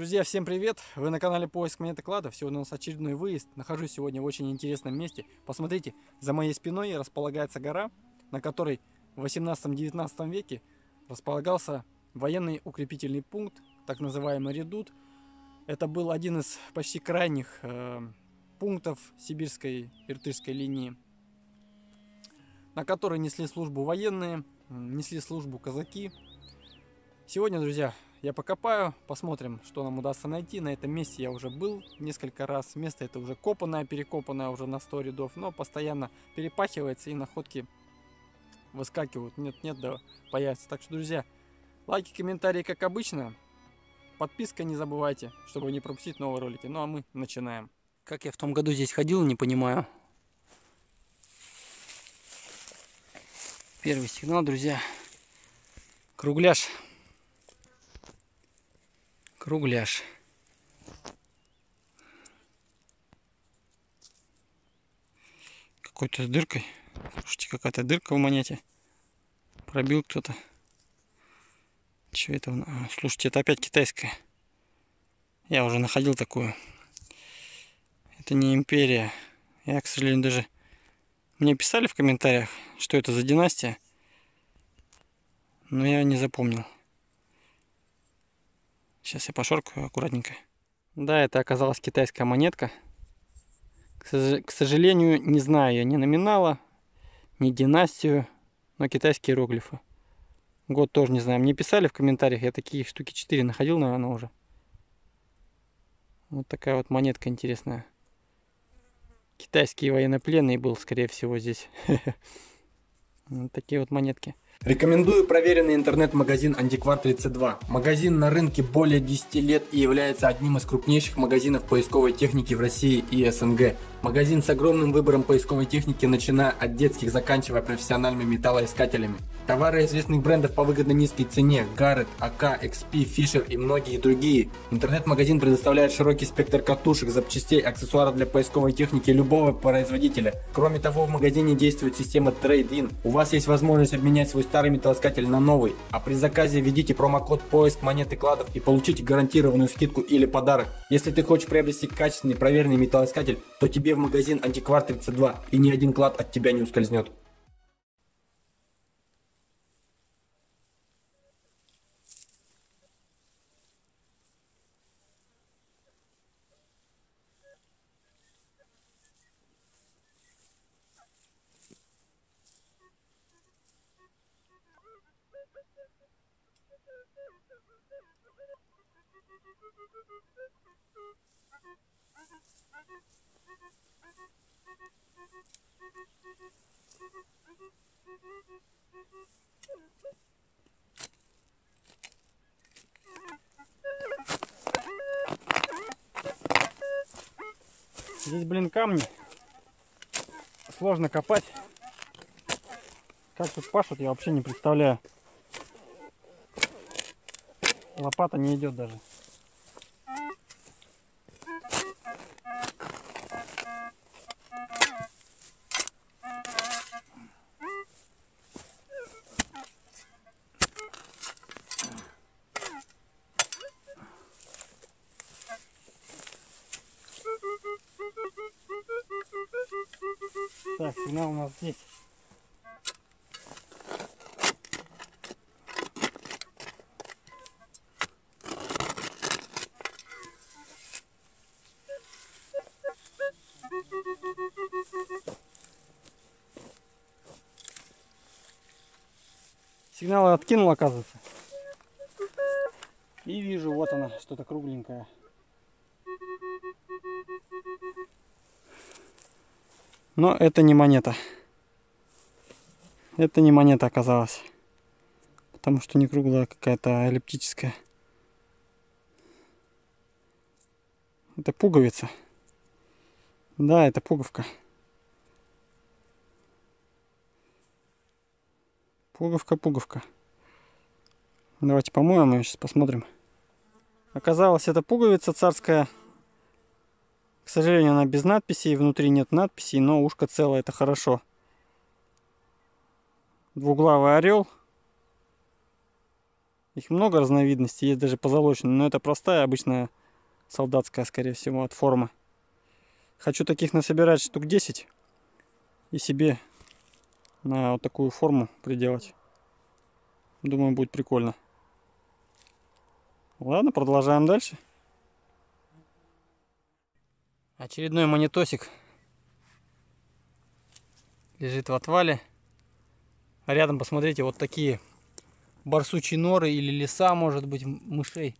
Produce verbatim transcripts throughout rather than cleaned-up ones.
Друзья, всем привет! Вы на канале Поиск монет и кладов. Сегодня у нас очередной выезд. Нахожусь сегодня в очень интересном месте. Посмотрите, за моей спиной располагается гора, на которой в восемнадцатом-девятнадцатом веке располагался военный укрепительный пункт, так называемый редут. Это был один из почти крайних э, пунктов сибирской иртышской линии, на которой несли службу военные, несли службу казаки. Сегодня, друзья, я покопаю, посмотрим, что нам удастся найти. На этом месте я уже был несколько раз. Место это уже копанное, перекопанное уже на сто рядов, но постоянно перепахивается и находки выскакивают. Нет-нет, да появятся. Так что, друзья, лайки, комментарии, как обычно. Подписка не забывайте, чтобы не пропустить новые ролики. Ну а мы начинаем. Как я в том году здесь ходил, не понимаю. Первый сигнал, друзья. Кругляш. Кругляш. Какой-то с дыркой. Слушайте, какая-то дырка в монете. Пробил кто-то. Что это? А, слушайте, это опять китайская. Я уже находил такую. Это не империя. Я, к сожалению, даже... Мне писали в комментариях, что это за династия. Но я не запомнил. Сейчас я пошоркаю аккуратненько. Да, это оказалась китайская монетка. К сожалению, не знаю я ни номинала, ни династию, но китайские иероглифы. Год тоже не знаю. Мне писали в комментариях, я такие штуки четыре находил, наверное, уже. Вот такая вот монетка интересная. Китайский военнопленный был, скорее всего, здесь. Вот такие вот монетки. Рекомендую проверенный интернет-магазин Антиквар тридцать два. Магазин на рынке более десяти лет и является одним из крупнейших магазинов поисковой техники в России и СНГ. Магазин с огромным выбором поисковой техники, начиная от детских, заканчивая профессиональными металлоискателями. Товары известных брендов по выгодно низкой цене: Garrett, эй кей, икс пи, Fisher и многие другие. Интернет-магазин предоставляет широкий спектр катушек, запчастей, аксессуаров для поисковой техники любого производителя. Кроме того, в магазине действует система Trade-in. У вас есть возможность обменять свой старый металлоискатель на новый, а при заказе введите промокод Поиск монет и кладов и получите гарантированную скидку или подарок. Если ты хочешь приобрести качественный проверенный металлоискатель, то тебе в магазин Антиквар тридцать два, и ни один клад от тебя не ускользнет. Здесь, блин, камни. Сложно копать. Как тут пашут, я вообще не представляю. Лопата не идет даже. Так, сигнал у нас здесь. Сигнал откинул, оказывается. И вижу, вот она, что-то кругленькое. Но это не монета. Это не монета оказалась. Потому что не круглая, а какая-то эллиптическая. Это пуговица. Да, это пуговка. Пуговка, пуговка. Давайте помоем ее, сейчас посмотрим. Оказалось, это пуговица царская. К сожалению, она без надписей, внутри нет надписей, но ушко целое, это хорошо. Двуглавый орел. Их много разновидностей, есть даже позолоченные, но это простая обычная Солдатская, скорее всего, от формы. Хочу таких насобирать штук десять. И себе на вот такую форму приделать. Думаю, будет прикольно. Ладно, продолжаем дальше. Очередной монетосик лежит в отвале. А рядом, посмотрите, вот такие барсучьи норы или леса, может быть, мышей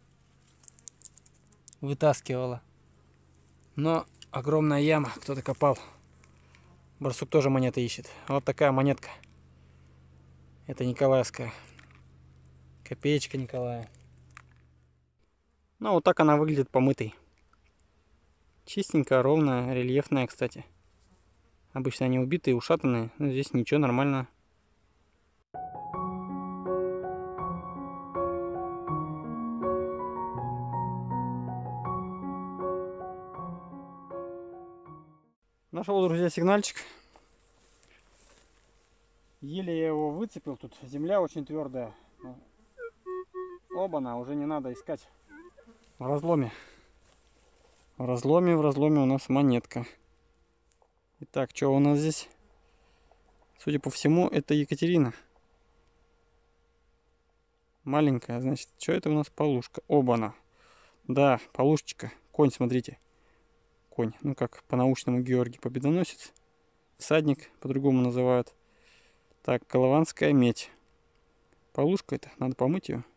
вытаскивала. Но огромная яма, кто-то копал. Барсук тоже монеты ищет. Вот такая монетка. Это николаевская. Копеечка Николая. Ну, вот так она выглядит помытой. Чистенькая, ровная, рельефная, кстати. Обычно они убитые, ушатанные. Но здесь ничего, нормально. Нашел, друзья, сигнальчик. Еле я его выцепил. Тут земля очень твердая. Оба-на, уже не надо искать. В разломе. В разломе, в разломе у нас монетка. Итак, что у нас здесь? Судя по всему, это Екатерина. Маленькая, значит, что это у нас? Полушка. Оба-на. Да, полушечка. Конь, смотрите. Конь. Ну, как по-научному Георгий Победоносец. Всадник, по-другому называют. Так, колыванская медь. Полушка это, надо помыть ее.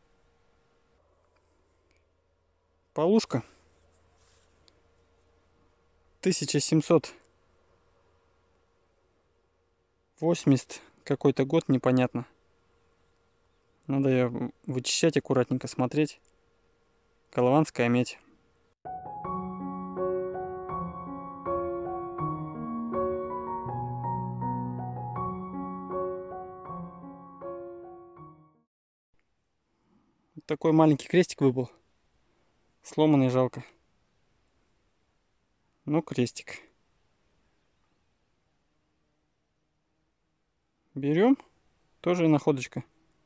Полушка. тысяча семьсот восемьдесят какой-то год, непонятно. Надо ее вычищать аккуратненько, смотреть. Колыванская медь. Такой маленький крестик выпал. Сломанный, жалко. Ну, крестик. Берем. Тоже находочка.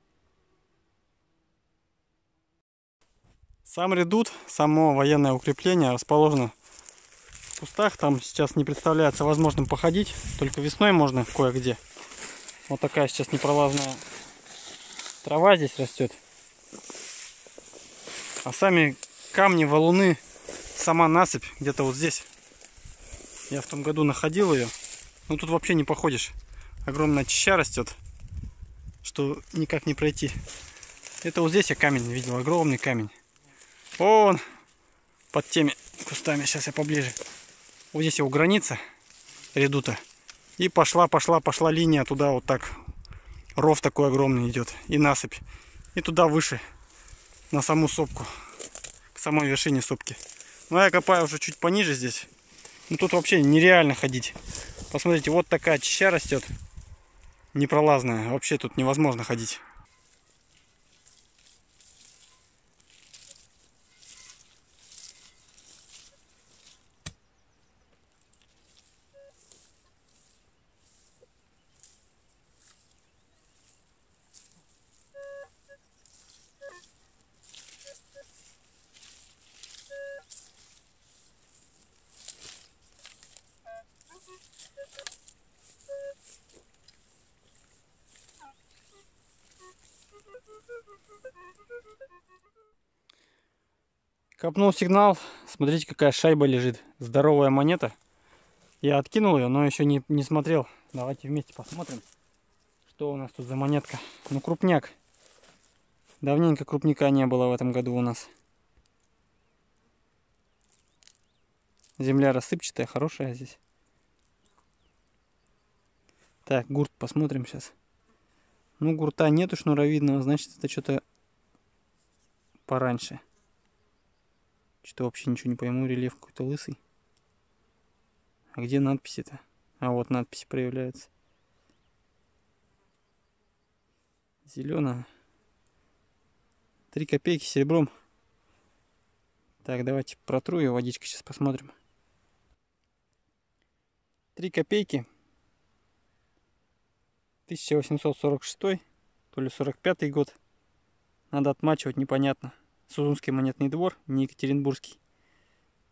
Сам редут, само военное укрепление расположено в кустах. Там сейчас не представляется возможным походить. Только весной можно кое-где. Вот такая сейчас непролазная трава здесь растет. А сами камни, валуны, сама насыпь где-то вот здесь. Я в том году находил ее. Ну тут вообще не походишь. Огромная чаща растет, что никак не пройти. Это вот здесь я камень видел, огромный камень. Вон под теми кустами, сейчас я поближе. Вот здесь его граница редута. И пошла, пошла, пошла линия туда вот так. Ров такой огромный идет и насыпь. И туда выше, на саму сопку, к самой вершине сопки. Но я копаю уже чуть пониже здесь. Ну тут вообще нереально ходить. Посмотрите, вот такая чаща растет. Непролазная. Вообще тут невозможно ходить. Копнул сигнал. Смотрите, какая шайба лежит. Здоровая монета. Я откинул ее, но еще не, не смотрел. Давайте вместе посмотрим, что у нас тут за монетка. Ну, крупняк. Давненько крупняка не было в этом году у нас. Земля рассыпчатая, хорошая здесь. Так, гурт посмотрим сейчас. Ну, гурта нету шнуровидного, значит, это что-то пораньше. Что-то вообще ничего не пойму, рельеф какой-то лысый. А где надписи-то? А вот надписи проявляются. Зеленая. Три копейки серебром. Так, давайте протру ее водичкой, сейчас посмотрим. Три копейки. тысяча восемьсот сорок шестой, то ли сорок пятый год. Надо отмачивать, непонятно. Сузунский монетный двор, не Екатеринбургский.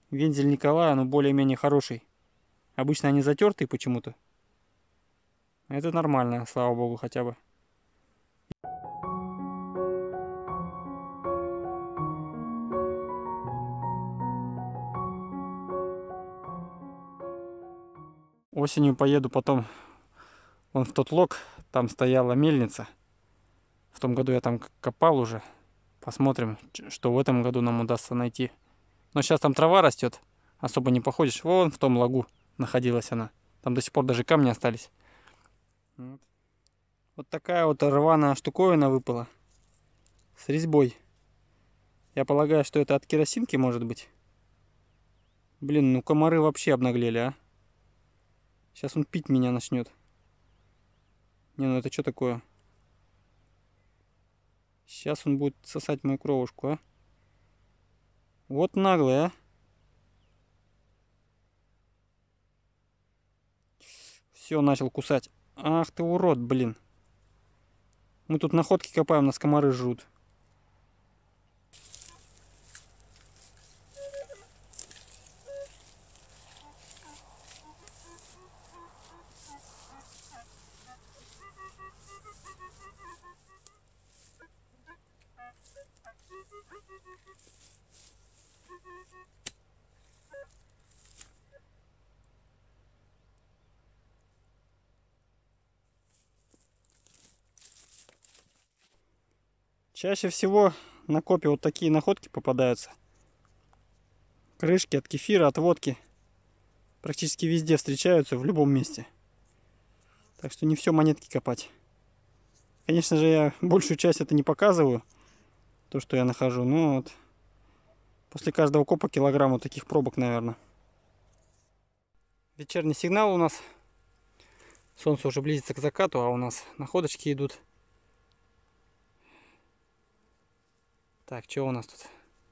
Вензель Николая, но более-менее хороший. Обычно они затертые почему-то. Это нормально, слава богу, хотя бы. Осенью поеду потом вон в тот лог, там стояла мельница. В том году я там копал уже. Посмотрим, что в этом году нам удастся найти. Но сейчас там трава растет, особо не походишь. Вон в том лагу находилась она. Там до сих пор даже камни остались. Вот, вот такая вот рваная штуковина выпала. С резьбой. Я полагаю, что это от керосинки может быть. Блин, ну комары вообще обнаглели, а. Сейчас он пить меня начнет. Не, ну это что такое? Сейчас он будет сосать мою кровушку, а. Вот наглый, а. Все, начал кусать. Ах ты урод, блин. Мы тут находки копаем, нас комары жрут. Чаще всего на копе вот такие находки попадаются. Крышки от кефира, от водки. Практически везде встречаются, в любом месте. Так что не все монетки копать. Конечно же, я большую часть это не показываю, то, что я нахожу. Но вот после каждого копа килограмма таких пробок, наверное. Вечерний сигнал у нас. Солнце уже близится к закату, а у нас находочки идут. Так, что у нас тут?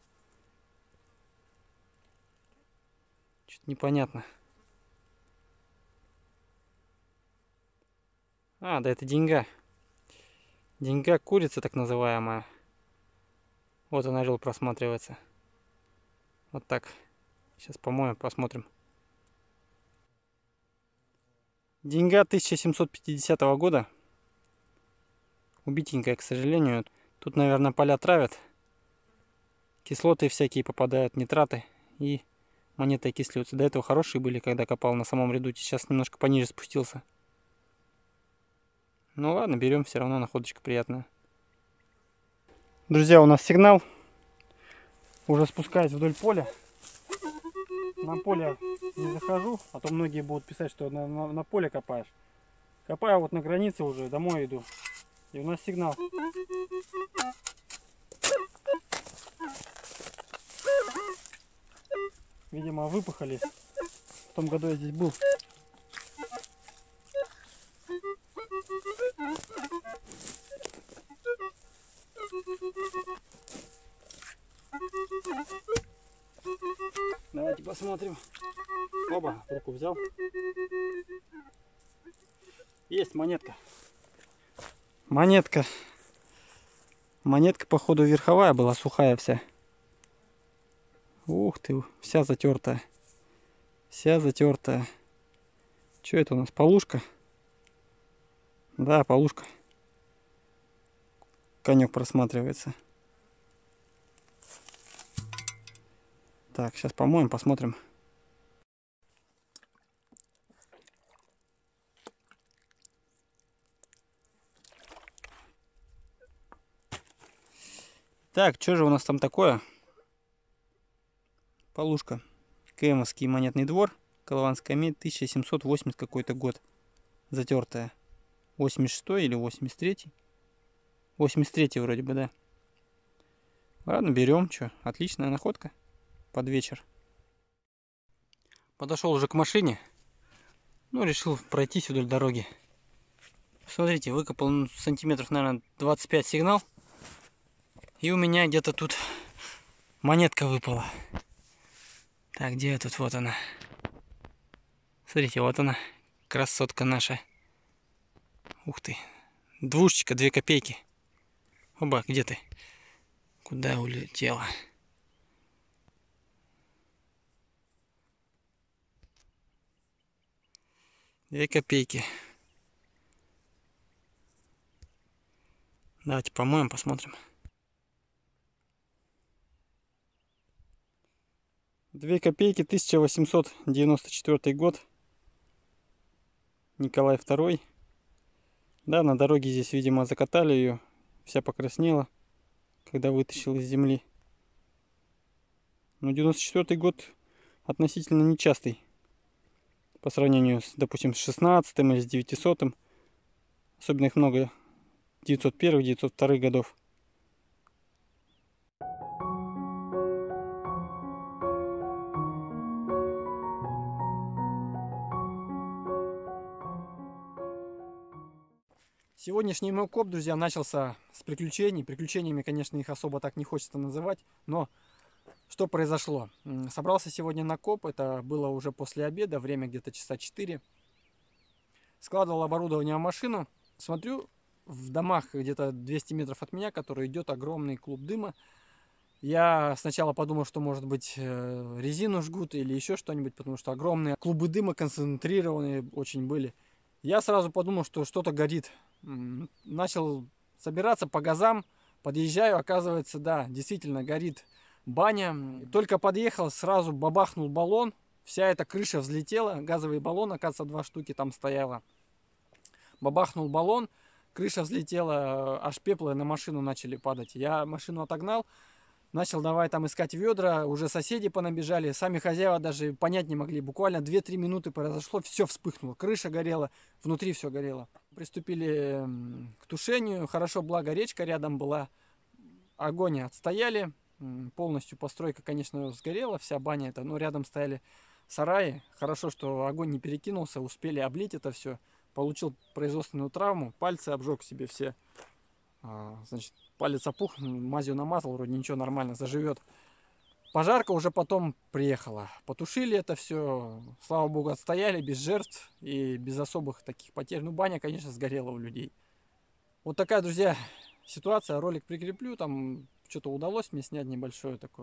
Что-то непонятно. А, да это деньга. Деньга курица так называемая. Вот он, орел просматривается. Вот так. Сейчас помоем, посмотрим. Деньга тысяча семьсот пятидесятого года. Убитенькая, к сожалению. Тут, наверное, поля травят. Кислоты всякие попадают, нитраты. И монеты окисливаются. До этого хорошие были, когда копал на самом редуте. Сейчас немножко пониже спустился. Ну ладно, берем, все равно находочка приятная. Друзья, у нас сигнал. Уже спускаюсь вдоль поля. На поле не захожу, а то многие будут писать, что на, на, на поле копаешь. Копаю вот на границе уже, домой иду. И у нас сигнал. Видимо, выпахали. В том году я здесь был. Давайте посмотрим. Оба, руку взял. Есть монетка. Монетка. Монетка, походу, верховая была, сухая вся. Ух ты, вся затертая. Вся затертая. Что это у нас? Полушка? Да, полушка. Конек просматривается. Так, сейчас помоем, посмотрим. Так, что же у нас там такое? Полушка. Кемовский монетный двор. Колыванская медь. тысяча семьсот восьмидесятый какой-то год. Затертая. восемьдесят шестой или восемьдесят третий? восемьдесят третий вроде бы, да. Ладно, берем. Что, отличная находка. Под вечер. Подошел уже к машине. Ну, решил пройтись вдоль дороги. Смотрите, выкопал сантиметров, наверное, двадцать пять сигнал. И у меня где-то тут монетка выпала. Так, где тут? Вот она. Смотрите, вот она. Красотка наша. Ух ты. Двушечка, две копейки. Оба, где ты? Куда улетела? Две копейки. Давайте помоем, посмотрим. Две копейки, тысяча восемьсот девяносто четвёртый год. Николай второй. Да, на дороге здесь, видимо, закатали ее. Вся покраснела, когда вытащил из земли. Но девяносто четвёртый год относительно нечастый. По сравнению с, допустим, с шестнадцатым или с девятисотым. Особенно их много. девятьсот первый, девятьсот второй годов. Сегодняшний мой коп, друзья, начался с приключений. Приключениями, конечно, их особо так не хочется называть. Но что произошло? Собрался сегодня на коп. Это было уже после обеда. Время где-то часа четыре. Складывал оборудование в машину. Смотрю, в домах где-то двести метров от меня, который идет огромный клуб дыма. Я сначала подумал, что, может быть, резину жгут или еще что-нибудь, потому что огромные клубы дыма концентрированные очень были. Я сразу подумал, что что-то горит. Начал собираться по газам, подъезжаю, оказывается, да, действительно горит баня. Только подъехал, сразу бабахнул баллон, вся эта крыша взлетела, газовый баллон, оказывается, два штуки там стояло. Бабахнул баллон, крыша взлетела, аж пеплы на машину начали падать. Я машину отогнал, начал давай там искать ведра, уже соседи понабежали, сами хозяева даже понять не могли. Буквально две-три минуты произошло, все вспыхнуло, крыша горела, внутри все горело. Приступили к тушению, хорошо, благо речка рядом была, огонь отстояли, полностью постройка, конечно, сгорела, вся баня это, но рядом стояли сараи, хорошо, что огонь не перекинулся, успели облить это все. Получил производственную травму, пальцы обжег себе все, значит, палец опух, мазью намазал, вроде ничего, нормально, заживет. Пожарка уже потом приехала, потушили это все, слава богу, отстояли без жертв и без особых таких потерь. Ну, баня, конечно, сгорела у людей. Вот такая, друзья, ситуация, ролик прикреплю, там что-то удалось мне снять небольшое такое.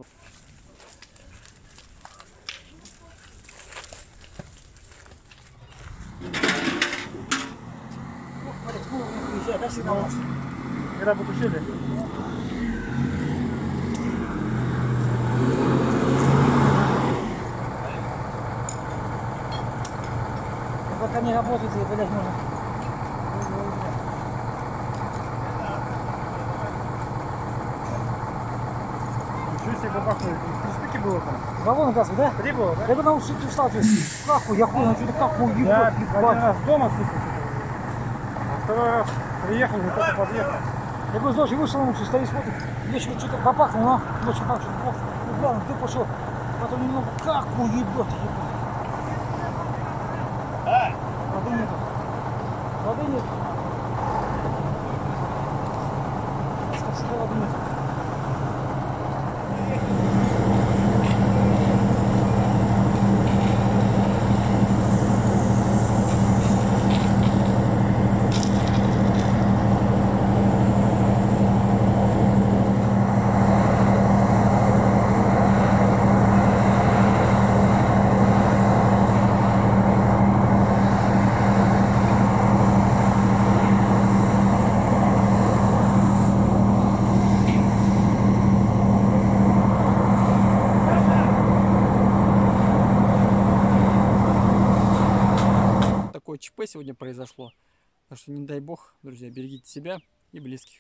Когда потушили? Пока не работает, вылезть можно. Ничего себе бабахнули. Три штуки было там. Баллон газовый, да? Три было, да? Я бы на ушите встал, то есть каку, я хуй, на что-то каку, Я ебать, один ебать. раз дома слышал. А второй раз приехал, не только подъехал. Я бы ночью вышел, он стоит, смотрит, вечером что-то бабахнуло, но ночью так что-то плохо. Ну главное, ты пошел, потом немного каку, ебать, ебать. Воды нет. Воды нет. Как всегда, воды нет. ЧП сегодня произошло. Так что не дай бог, друзья, берегите себя и близких.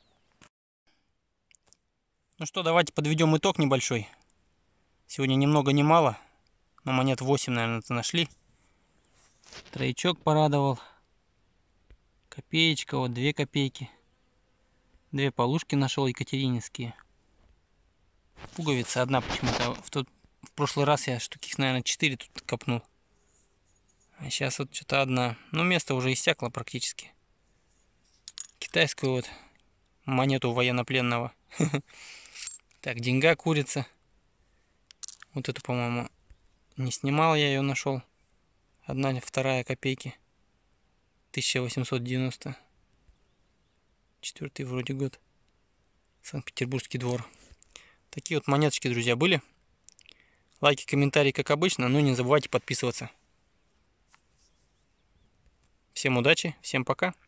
Ну что, давайте подведем итог небольшой. Сегодня ни много ни мало, но монет восемь, наверное, нашли. Троечок порадовал. Копеечка, вот две копейки. Две полушки нашел екатерининские. Пуговица одна почему-то. В, тот, в прошлый раз я штуки, наверное, четыре тут копнул. А сейчас вот что-то одна. Ну, место уже иссякло практически. Китайскую вот монету военнопленного. Так, деньга, курица. Вот эту, по-моему, не снимал, я ее нашел. Одна, вторая копейки. тысяча восемьсот девяносто четвёртый вроде год. Санкт-Петербургский двор. Такие вот монеточки, друзья, были. Лайки, комментарии, как обычно. Но не забывайте подписываться. Всем удачи, всем пока.